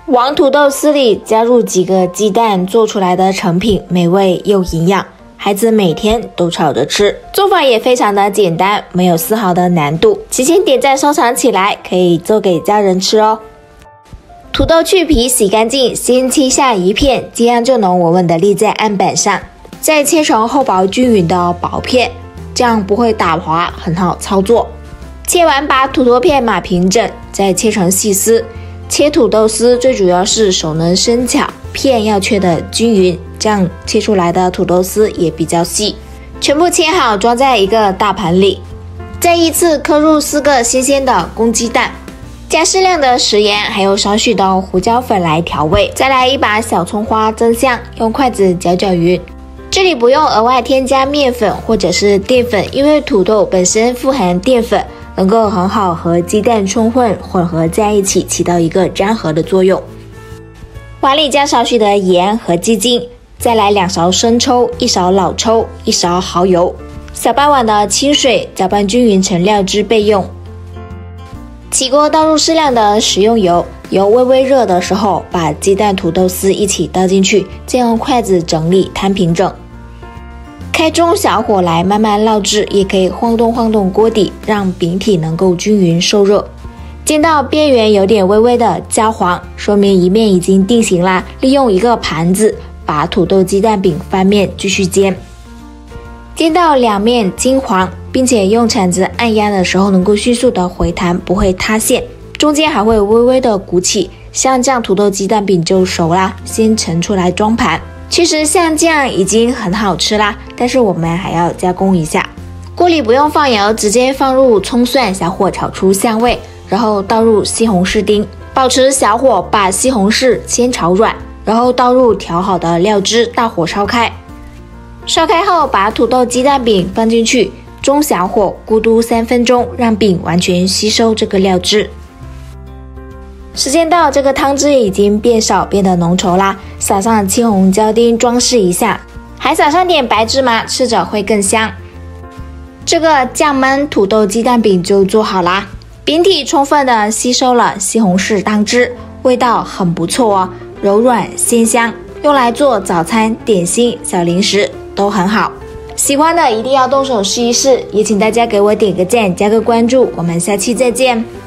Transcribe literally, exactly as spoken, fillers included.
往土豆丝里加入几个鸡蛋做出来的成品，美味又营养，孩子每天都炒着吃。做法也非常的简单，没有丝毫的难度。提前点赞收藏起来，可以做给家人吃哦。土豆去皮洗干净，先切下一片，这样就能稳稳地立在案板上。再切成厚薄均匀的薄片，这样不会打滑，很好操作。切完把土豆片码平整，再切成细丝。切土豆丝最主要是手能生巧，片要切得均匀，这样切出来的土豆丝也比较细。全部切好，装在一个大盘里，再依次刻入四个新鲜的公鸡蛋，加适量的食盐，还有少许的胡椒粉来调味。再来一把小葱花增香，用筷子搅搅匀。这里不用额外添加面粉或者是淀粉，因为土豆本身富含淀粉，能够很好和鸡蛋充混混合在一起，起到一个粘合的作用。碗里加少许的盐和鸡精，再来两勺生抽，一勺老抽，一勺蚝油，小半碗的清水，搅拌均匀成料汁备用。起锅倒入适量的食用油，油微微热的时候，把鸡蛋土豆丝一起倒进去，再用筷子整理摊平整。开中小火来慢慢烙制，也可以晃动晃动锅底，让饼体能够均匀受热。煎到边缘有点微微的焦黄，说明一面已经定型啦。利用一个盘子把土豆鸡蛋饼翻面继续煎，煎到两面金黄，并且用铲子按压的时候能够迅速的回弹，不会塌陷，中间还会微微的鼓起，像这样土豆鸡蛋饼就熟啦。先盛出来装盘。其实像这样已经很好吃啦，但是我们还要加工一下。锅里不用放油，直接放入葱蒜，小火炒出香味，然后倒入西红柿丁，保持小火把西红柿先炒软，然后倒入调好的料汁，大火烧开。烧开后把土豆鸡蛋饼放进去，中小火咕嘟三分钟，让饼完全吸收这个料汁。时间到，这个汤汁已经变少，变得浓稠啦。撒上青红椒丁装饰一下，还撒上点白芝麻，吃着会更香。这个酱焖土豆鸡蛋饼就做好啦。饼体充分的吸收了西红柿汤汁，味道很不错哦，柔软鲜香，用来做早餐、点心、小零食都很好。喜欢的一定要动手试一试，也请大家给我点个赞，加个关注，我们下期再见。